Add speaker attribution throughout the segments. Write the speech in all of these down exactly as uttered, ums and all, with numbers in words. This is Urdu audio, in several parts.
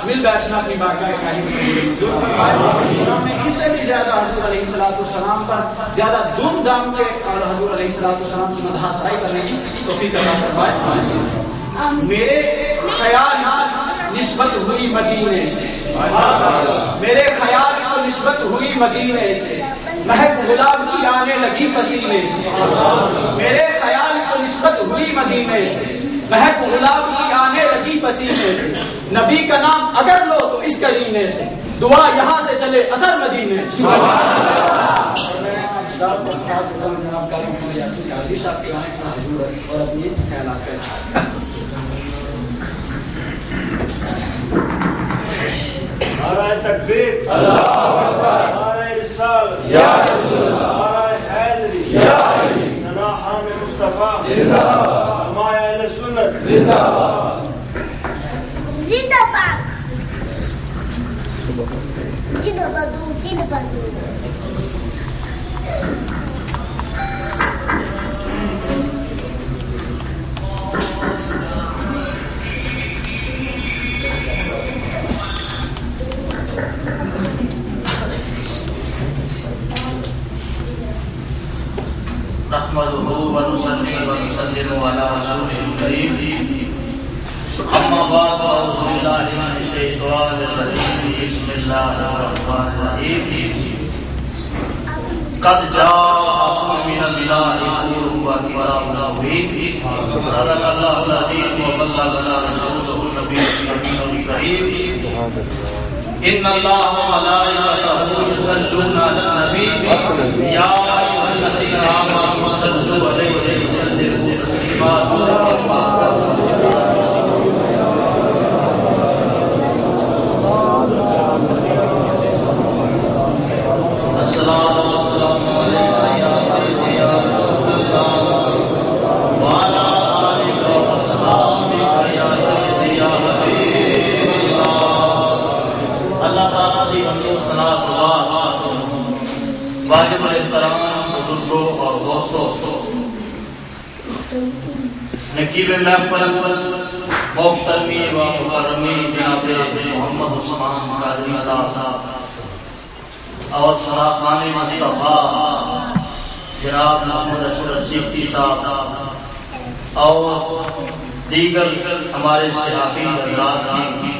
Speaker 1: پاس مل بیٹھنا اپنی بارگاہ الہی میں منظور فرمائے، اور ہمیں اس سے بھی زیادہ حضور علیہ الصلوۃ والسلام پر زیادہ دھوم دھام کے اور حضور علیہ الصلوۃ والسلام کی مدح ثنائی کرنے کی توفیق عطا فرمائے۔ میرے خیال نسبت ہوئی مدینے سے، میرے خیال کو نسبت ہوئی مدینے سے، مہک گلاب کی آنے لگی پسینے سے، میرے خیال کو نسبت ہوئی مدینے سے، مہک گلاب کی آنے لگی پسینے سے، نبی کا نام اگر لو تو اس کرینے سے، دعا یہاں سے چلے اثر مدینے سے۔ اور اپنی خیالات کا
Speaker 2: نعرہ تکبیر، اللہ اکبر، نعرہ رسالت، یا رسول اللہ، نعرہ حیدری، یا علی، ثنا حامد مصطفیٰ، زندہ باد، حمایہ اہل سنت، زندہ باد،
Speaker 3: زندہ باد، زندہ باد، زندہ باد۔
Speaker 4: نحمده ونصلي ونسلم على رسوله الكريم، اما بعد، اعوذ بالله من الشيطان الرجيم، بسم الله الرحمن الرحيم، قد جاءكم من الله نور وكتاب مبين، صدق الله العظيم وبلغنا رسوله النبي الكريم، ان الله وملائكته يصلون على النبي، يا ايها الذين امنوا صلوا عليه وسلموا تسليما۔ السلام والسلام عليك يا سيدي يا رسول الله، وعلى آلك وصحبك يا سيدي يا حبيب الله۔ اللہ تعالیٰ کی حمد و ثنا و واجب الاحترام بزرگوں اور دوستوں، نقیب محفل محترمی و مکرمی جناب محمد عثمان قادری صاحب اور سراخان مصطفیٰ جناب محمد اشرف چشتی صاحب اور دیگر ہمارے صحافی حضرات کی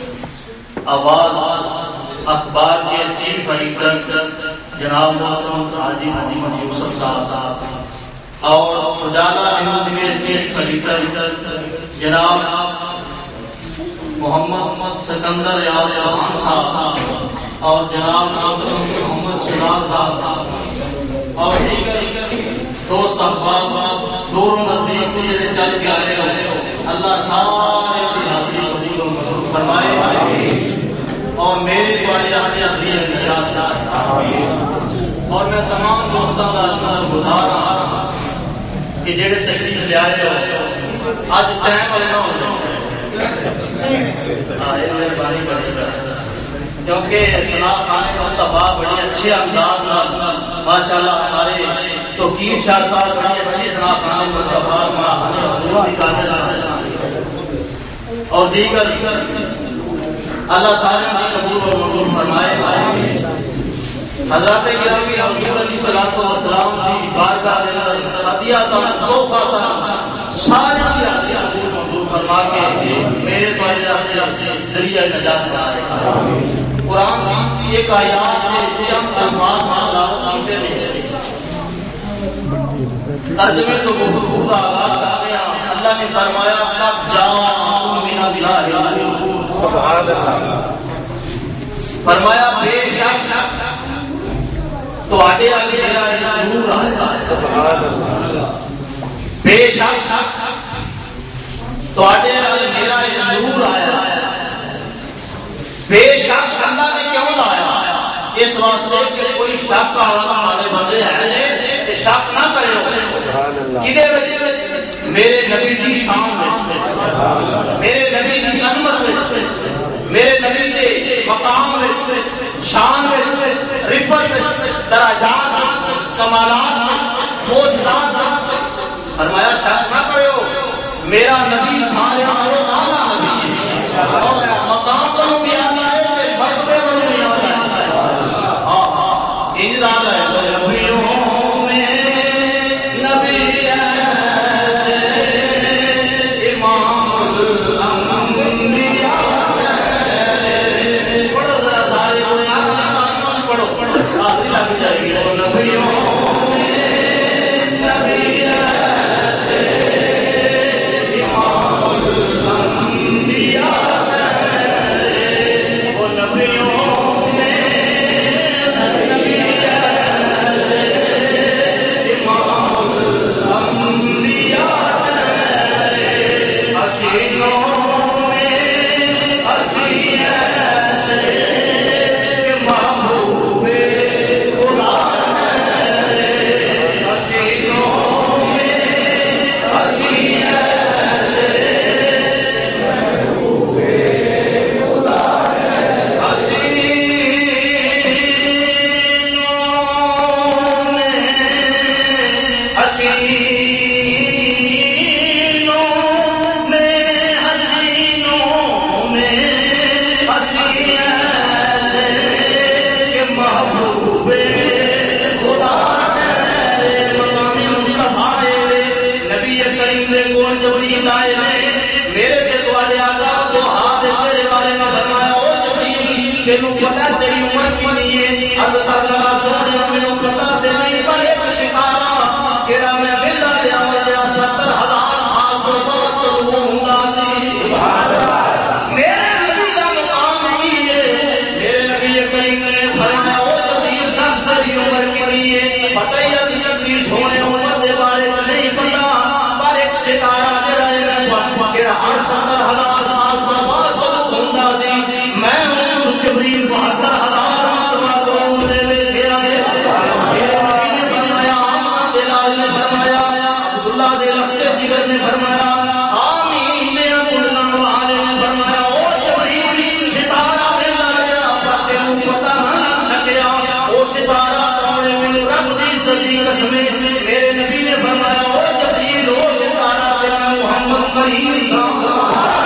Speaker 4: آواز اخبار کے چیف ایڈیٹر جناب محترم حاجی محمد یوسف صاحب اور اجالا نیوز کے چیف ایڈیٹر جناب محمد سکندر یاد چوہان صاحب اور جناب محمد شراز صاحب اور دیگر دوست احباب دور و نزدیک سے چل کے آئے ہو، اللہ سارے کی حاضری قبول و منظور فرمائے اور میرے دعائیں عظیم نجات دے۔ اور میں تمام دوستوں کا شکر گزار رہا کہ جڑے تشریف لے آئے ہو، اج ٹائم لینا ہو مہربانی بڑی کیونکہ ثنا خان مصطفیٰ بڑے اچھے انداز ماشاء اللہ ہمارے توقیر شاہ صاحب بڑی اچھی ثنا خان مصطفیٰ اور دیگر اللہ سارے کی قبول و منظور فرمائے۔ حضرات گرامی حضور علیہ الصلوۃ والسلام کی بارگاہ کے اندر ہدیہ کا تحفہ تھا، سارے کی ہدیہ قبول منظور فرما کے میرے پاس ذریعہ نجات بنائے۔ قرآن کی ایک آیات ہے چند الفاظ تلاوت کرتے ہیں، ترجمے تو گفتگو کا آغاز کرتے ہیں۔ اللہ نے فرمایا قد جاءکم من اللہ نور، سبحان اللہ، فرمایا بے شک تو آٹے آگے میرا نور آیا، سبحان اللہ، بے شک تو آٹے آگے میرا نور آیا، بے شک اللہ نے کیوں لایا؟ اس واسطے کہ کوئی شک کا ہمارے بندے ہیں کہ شک نہ کرے کدے میرے نبی کی شان میں، میرے نبی کی عظمت میں، میرے نبی کے مقام میں، شان میں، رفت میں، درجات میں، کمالات میں، معجزات میں، فرمایا شک نہ کرو، میرا نبی سارے اعلیٰ نبی ہے اور مقام پر تینوں پتا تیری عمر کتنی ہے؟ حضرت اللہ سونے میں پتا تیری پر ایک ستارہ کیڑا میں بلا لیا لیا ستر ہزار سال تو بہت وہ ہوں سی سبحان اللہ میرے نبی کا مقام کی ہے میرے نبی کریم نے فرمایا وہ جبریل دس بڑی عمر کتنی ہے پتہ ہی ابھی جبریل سونے عمر کے بارے میں نہیں پتا پر ایک ستارہ جڑا ہے کیڑا ہر ستر ہزار سال تو بہت وہ ہوں سی میں ہوں جبریل بہتر ہزار مرتبہ تو مجھے لے گیا ہے میرے نبی نے فرمایا آمن دلال نے فرمایا عبداللہ دے لفظ جگر نے فرمایا آمین میں بولنا والے نے فرمایا او جبریل ستارہ ملا گیا پر تینوں پتہ نہ لگ سکیا وہ ستارہ کون ہے میں رب دی سچی قسم میرے نبی نے فرمایا او جبریل وہ ستارہ تیرا محمد کریم صلی اللہ علیہ وسلم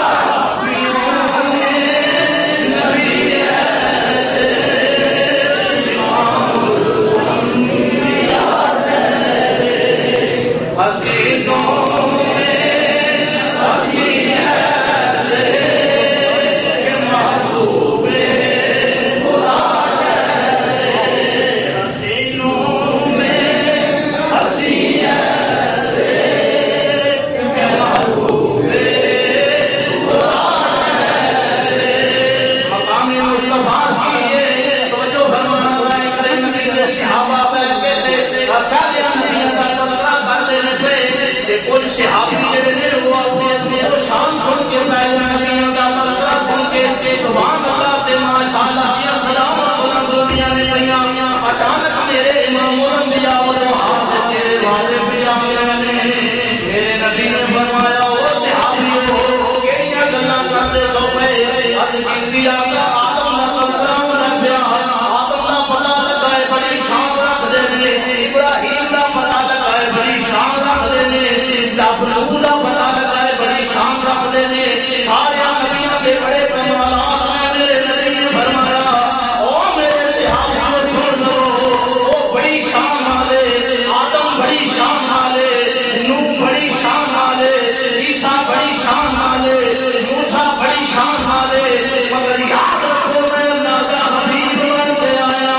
Speaker 4: کوئی صحابی جڑے نے وہ اپنے اپنے تو شان سن کے پہلے نبیوں کا تذکرہ سن کے سبحان اللہ تے ماشاءاللہ یا سلام بلند دنیا میں پیا اچانک میرے امام الانبیاء والمحمد تیرے والے پیا نے میرے نبی نے فرمایا او صحابیو کیڑیاں گلاں کرتے سو پے اج کی آقا آدم دا تذکرہ نہ پیا آدم دا پتہ لگا ہے بڑی شان رکھدے نے ابراہیم دا پتہ لگا ہے بڑی شان رکھدے نے ابو دا پتہ لگا ہے بڑی شان رکھتے ہیں سارے نبیوں کے بڑے کمالات ہیں میرے نبی نے فرمایا او میرے صحابیوں سن سو وہ بڑی شان والے آدم بڑی شان والے نوح بڑی شان والے عیسیٰ بڑی شان والے موسیٰ بڑی شان والے مگر یاد رکھو میں اللہ کا حبیب بن کے آیا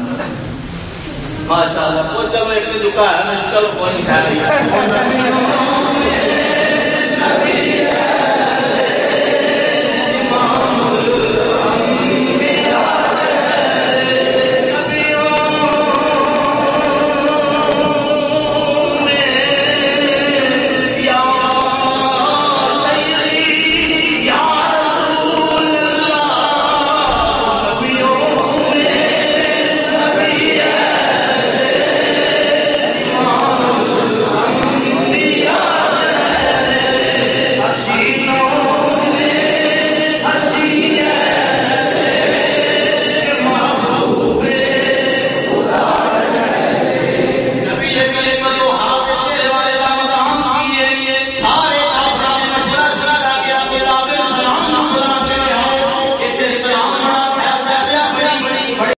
Speaker 4: ماشاءاللہ وہ چلو ایک دکھا ہے میں چلو کوئی نہیں کھا رہی